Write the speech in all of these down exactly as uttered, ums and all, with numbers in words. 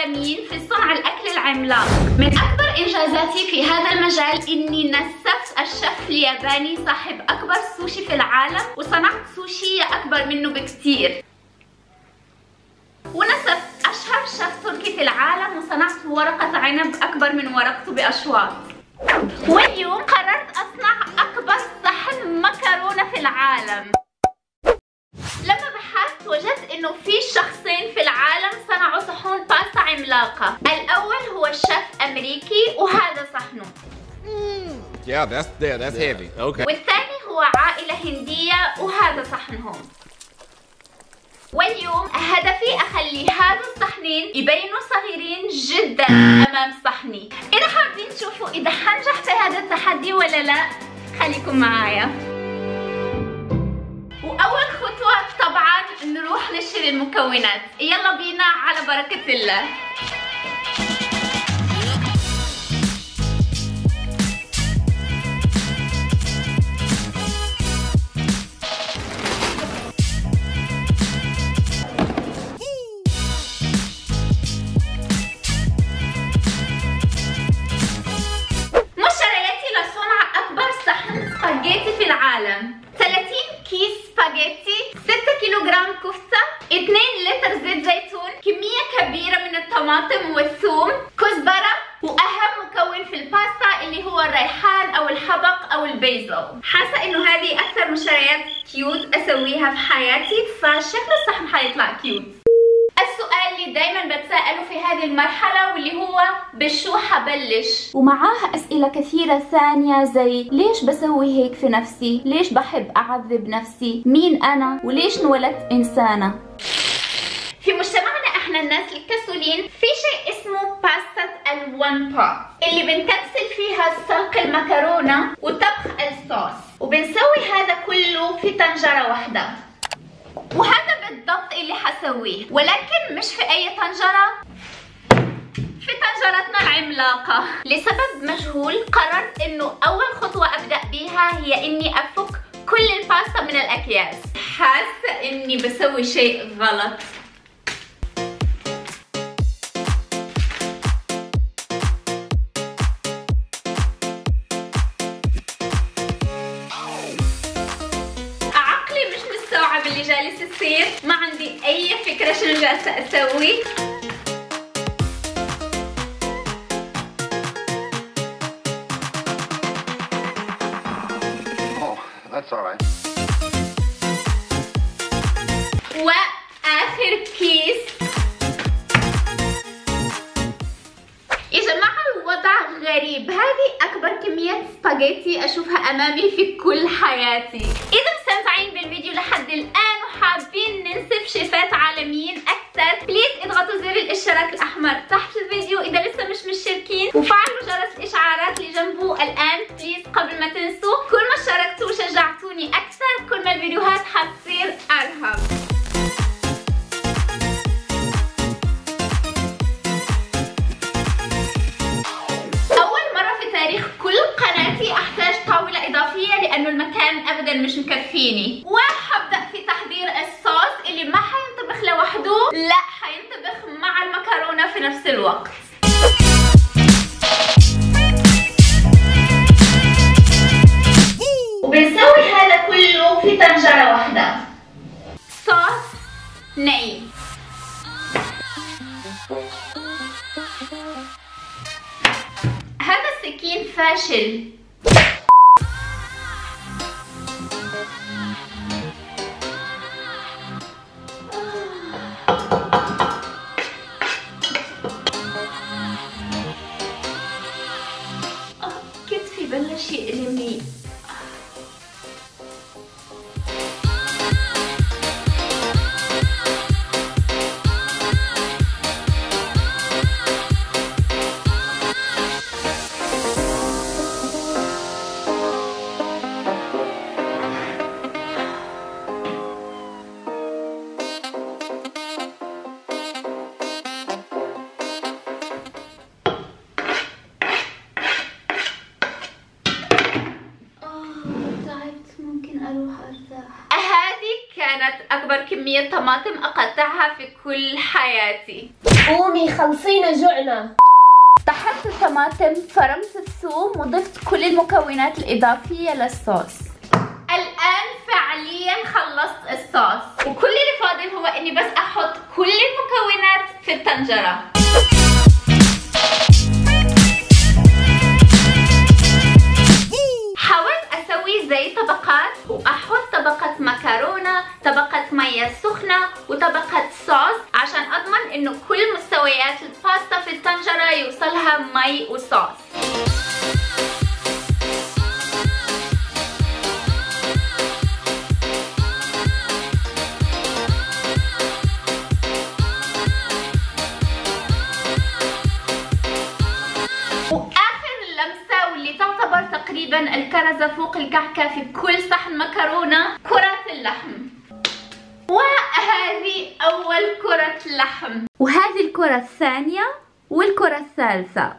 العالميين في صنع الأكل العملاق. من أكبر إنجازاتي في هذا المجال إني نسفت الشيف الياباني صاحب أكبر سوشي في العالم، وصنعت سوشي أكبر منه بكتير. ونسفت أشهر شيف تركي في العالم وصنعت ورقة عنب أكبر من ورقته بأشواط. واليوم قررت أصنع أكبر صحن مكرونة في العالم. لما بحثت وجدت إنه في شخصين في العالم صنعوا صحون باستا عملاقة. الأول هو الشيف أمريكي وهذا صحنه. Yeah, that's there. That's heavy. Okay. والثاني هو عائلة هندية وهذا صحنهم. واليوم هدفي أخلي هذا الصحنين يبينوا صغيرين جدا أمام صحني. إذا حابين تشوفوا إذا حنجح في هذا التحدي ولا لا خليكم معايا. وأول خطوة طبعا نروح نشتري المكونات. يلا بينا على بركة الله. سباجيتي في العالم. ثلاثين كيس سباجيتي، ستة كيلوغرام كفتة، اثنين لتر زيت زيتون، كمية كبيرة من الطماطم والثوم، كزبرة، وأهم مكون في الباستا اللي هو الريحان أو الحبق أو البيزل. حاسة إنه هذه أكثر مشتريات كيوت أسويها في حياتي، فشكل الصحن حيطلع كيوت. السؤال اللي دايما بتساءله في هذه المرحلة واللي هو بشو حبلش؟ ومعاها أسئلة كثيرة ثانية زي ليش بسوي هيك في نفسي؟ ليش بحب أعذب نفسي؟ مين أنا؟ وليش انولدت إنسانة؟ في مجتمعنا احنا الناس الكسولين في شيء اسمه باستا الوان بوت اللي بنكبسل فيها سلق المكرونة وطبخ الصوص، وبنسوي هذا كله في طنجرة واحدة. وهذا بالضبط اللي حسويه، ولكن مش في اي طنجرة، في طنجرتنا العملاقة. لسبب مجهول قررت انه اول خطوة ابدأ بيها هي اني افك كل الباستا من الاكياس. حاسة اني بسوي شيء غلط. اللي جالس يصير، ما عندي اي فكرة شنو جالسة اسوي. Oh, that's all right. واخر كيس. يا جماعة الوضع غريب، هذه اكبر كمية سباجيتي اشوفها امامي في كل حياتي. اذا مستمتعين بالفيديو لحد الان وحابين ننسف شيفات عالميين اكثر، بليز اضغطوا زر الاشتراك الاحمر تحت الفيديو اذا لسه مش مشتركين، وفعلوا جرس الاشعارات اللي جنبه الان بليز قبل ما تنسوا. كل ما اشتركتوا وشجعتوني اكثر كل ما الفيديوهات حتصير ارهب. كل قناتي احتاج طاولة اضافية لانه المكان ابدا مش مكفيني. وحبدأ في تحضير الصوص اللي ما حينطبخ لوحده، لا حينطبخ مع المكرونة في نفس الوقت. وبنسوي هذا كله في طنجرة واحدة. صوص ني. هذا السكين فاشل. كتفي بلش يألمني. هذه كانت أكبر كمية طماطم أقطعها في كل حياتي. قومي خلصينا جوعنا. طحنت الطماطم، فرمت الثوم، وضفت كل المكونات الإضافية للصوص. الآن فعليا خلصت الصوص، وكل اللي فاضل هو إني بس أحط كل المكونات في الطنجرة. حاولت أسوي زي طبقات، وأحط طبقة مكرونة، طبقة مية سخنة، وطبقة صوص، عشان أضمن إنه كل مستويات الباستا في الطنجرة يوصلها مي وصوص. تقريبا الكرزة فوق الكعكة في كل صحن مكرونة كرة اللحم. وهذه أول كرة لحم، وهذه الكرة الثانية والكرة الثالثة.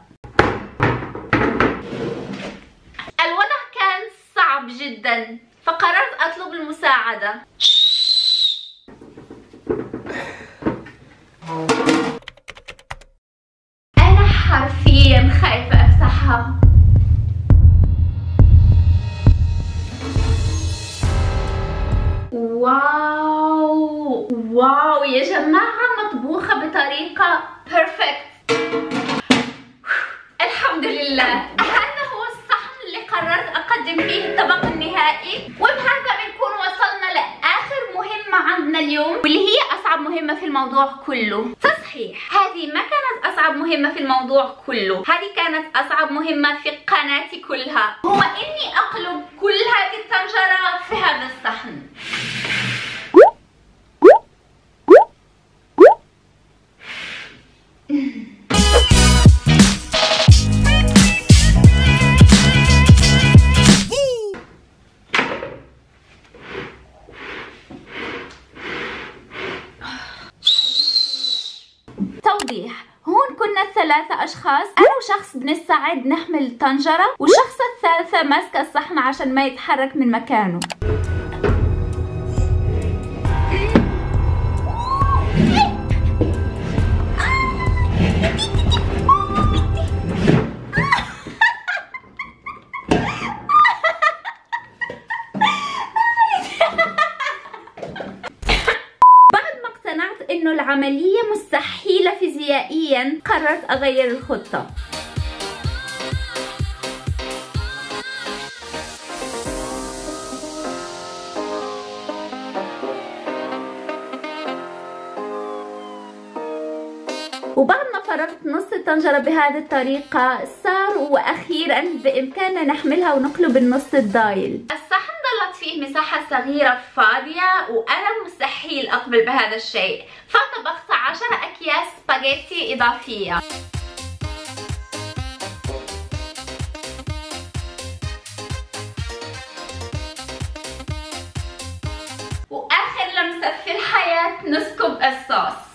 الوضع كان صعب جدا، فقررت أطلب المساعدة. أنا حرفيا خايفة أفتحها. واو واو يا جماعة، مطبوخة بطريقة بيرفكت. الحمد لله. هذا هو الصحن اللي قررت أقدم فيه الطبق النهائي، وبهذا بنكون وصلنا لآخر مهمة عندنا اليوم، واللي هي أصعب مهمة في الموضوع كله. تصحيح، هذه ما كانت أصعب مهمة في الموضوع كله، هذه كانت أصعب مهمة في قناتي كلها، هو إني أقلب كل هذه الطنجرة في هذا الصحن. توضيح، هون كنا ثلاثة أشخاص، أنا وشخص بنستعد نحمل الطنجرة، والشخص الثالثة ماسكة الصحن عشان ما يتحرك من مكانه. إنه العملية مستحيلة فيزيائيا، قررت أغير الخطة. وبعد ما فرغت نص الطنجرة بهذه الطريقة صار وأخيرا بإمكاننا نحملها ونقلب النص الضايل. الصحن ضلت فيه مساحة صغيرة فاضية، وأنا مستحيل أقبل بهذا الشيء، فطبخت عشرة أكياس سباجيتي إضافية. وآخر لمسة في الحياة نسكب الصوص.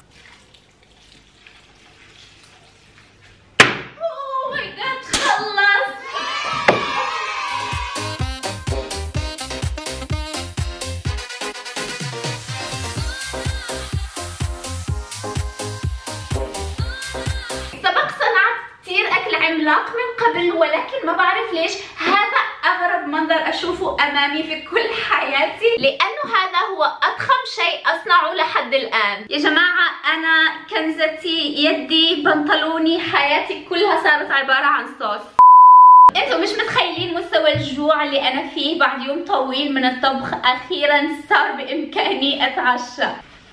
عملاق من قبل، ولكن ما بعرف ليش هذا أغرب منظر أشوفه أمامي في كل حياتي، لأنه هذا هو أضخم شيء أصنعه لحد الآن. يا جماعة أنا كنزتي، يدي، بنطلوني، حياتي كلها صارت عبارة عن صوص. انتوا مش متخيلين مستوى الجوع اللي أنا فيه بعد يوم طويل من الطبخ. أخيرا صار بإمكاني أتعشى.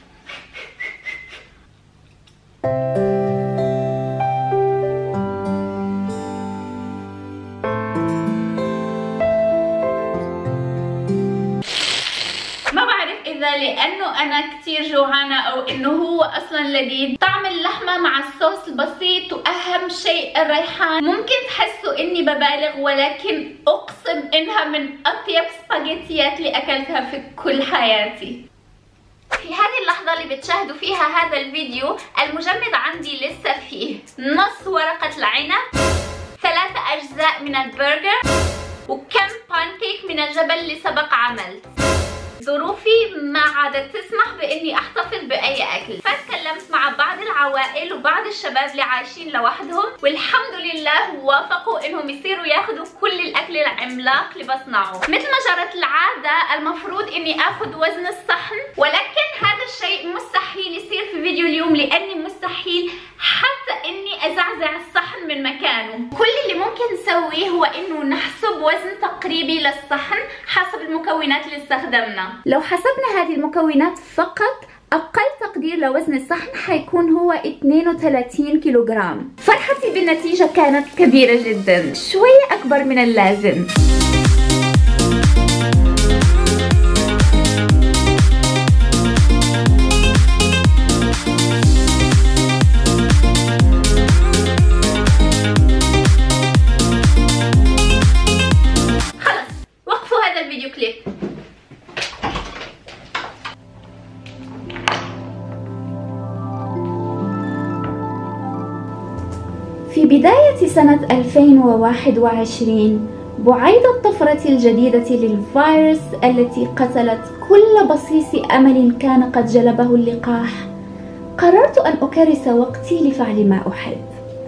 إذا لأنه أنا كتير جوعانة أو إنه هو أصلا لذيذ، طعم اللحمة مع الصوص البسيط، وأهم شيء الريحان. ممكن تحسوا إني ببالغ، ولكن أقسم إنها من أطيب سباجيتيات اللي أكلتها في كل حياتي. في هذه اللحظة اللي بتشاهدوا فيها هذا الفيديو، المجمد عندي لسه فيه نص ورقة العنب، ثلاثة أجزاء من البرجر، وكم بانكيك من الجبل اللي سبق عملت. ظروفي ما عادت تسمح باني احتفظ باي اكل، فتكلمت مع بعض العوائل وبعض الشباب اللي عايشين لوحدهم، والحمد لله وافقوا انهم يصيروا ياخذوا كل الاكل العملاق اللي بصنعه. مثل ما جرت العاده المفروض اني اخذ وزن الصحن، ولكن هذا الشيء مستحيل يصير في فيديو اليوم لاني مستحيل حتى اني ازعزع الصحن من مكانه. كل اللي ممكن نسويه هو انه نحسب وزن تقريبي للصحن حسب المكونات اللي استخدمنا. لو حسبنا هذه المكونات فقط أقل تقدير لوزن الصحن حيكون هو اثنين وثلاثين كيلوغرام. فرحتي بالنتيجة كانت كبيرة جدا، شوية أكبر من اللازم. خلاص وقفوا هذا الفيديو كليب. في بداية سنة ألفين وواحد وعشرين بعيد الطفرة الجديدة للفيروس التي قتلت كل بصيص أمل كان قد جلبه اللقاح، قررت أن أكرس وقتي لفعل ما أحب.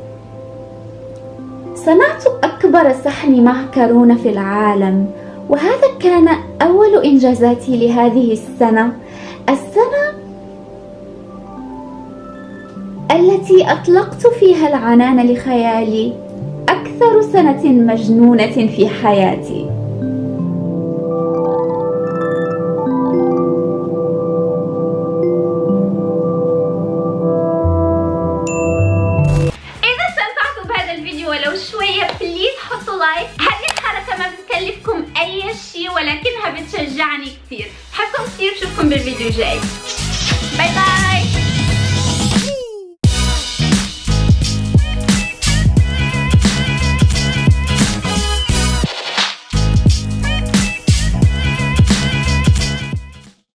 صنعت أكبر صحن معكرونة في العالم، وهذا كان أول إنجازاتي لهذه السنة، السنة التي أطلقت فيها العنان لخيالي، أكثر سنة مجنونة في حياتي. إذا استمتعتوا بهذا الفيديو ولو شوية بليز حطوا لايك. هذه الحركة ما بتكلفكم أي شيء ولكنها بتشجعني كثير. بحبكم كثير، بشوفكم بالفيديو الجاي. باي باي.